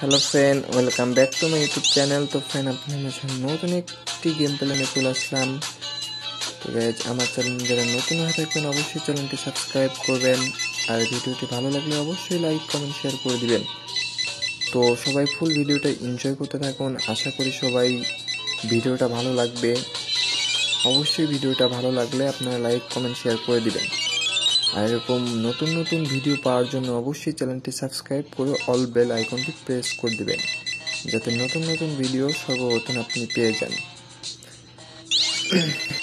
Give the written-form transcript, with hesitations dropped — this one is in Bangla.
Hello friend, welcome back to my YouTube channel. तो फ्रेंड अपने नतून एक गेम प्ले निये चले आसलाम। तो गाइज आमार चैनेल যারা নতুন হয়ে থাকবেন অবশ্যই চ্যানেলটি সাবস্ক্রাইব করবেন আর ভিডিওটি ভালো লাগলে অবশ্যই লাইক কমেন্ট শেয়ার করে দিবেন। তো সবাই ফুল ভিডিওটা এনজয় করতে থাকুন। আশা করি সবাই ভিডিওটা ভালো লাগবে। অবশ্যই ভিডিওটা ভালো লাগলে আপনারা লাইক কমেন্ট শেয়ার করে দিবেন। আর এরকম নতুন নতুন ভিডিও পাওয়ার জন্য অবশ্যই চ্যানেলটি সাবস্ক্রাইব করে অল বেল আইকনটি প্রেস করে দিবেন, যাতে নতুন নতুন ভিডিও সর্বপ্রথম আপনি পেয়ে যান।